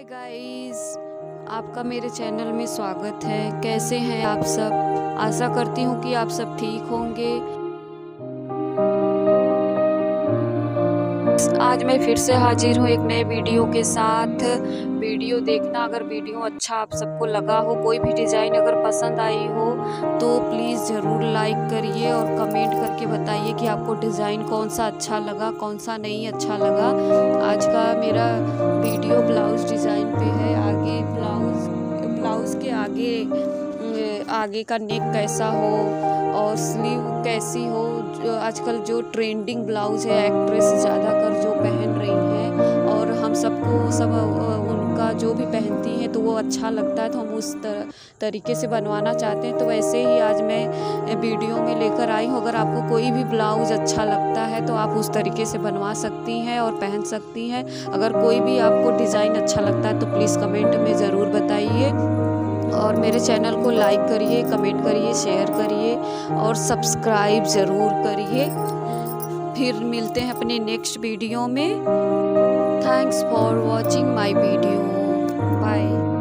Hi guys, आपका मेरे channel में स्वागत है। कैसे हैं आप सब? आशा करती हूँ कि आप सब ठीक होंगे। आज मैं फिर से हाजिर हूँ एक नए वीडियो के साथ। वीडियो देखना, अगर वीडियो अच्छा आप सबको लगा हो, कोई भी डिज़ाइन अगर पसंद आई हो तो प्लीज़ ज़रूर लाइक करिए और कमेंट करके बताइए कि आपको डिज़ाइन कौन सा अच्छा लगा, कौन सा नहीं अच्छा लगा। आज का मेरा वीडियो ब्लाउज़ डिज़ाइन पे है। आगे ब्लाउज़ के आगे का नेक कैसा हो और स्लीव कैसी हो। आजकल जो ट्रेंडिंग ब्लाउज़ है, एक्ट्रेस ज़्यादातर जो पहन रही हैं और हम सबको सब उनका जो भी पहनती हैं तो वो अच्छा लगता है, तो हम उस तरीके से बनवाना चाहते हैं। तो वैसे ही आज मैं वीडियो में लेकर आई हूँ। अगर आपको कोई भी ब्लाउज़ अच्छा लगता है तो आप उस तरीके से बनवा सकती हैं और पहन सकती हैं। अगर कोई भी आपको डिज़ाइन अच्छा लगता है तो प्लीज़ कमेंट में ज़रूर बताइए और मेरे चैनल को लाइक करिए, कमेंट करिए, शेयर करिए और सब्सक्राइब ज़रूर करिए। फिर मिलते हैं अपने नेक्स्ट वीडियो में। Thanks for watching my video. Bye.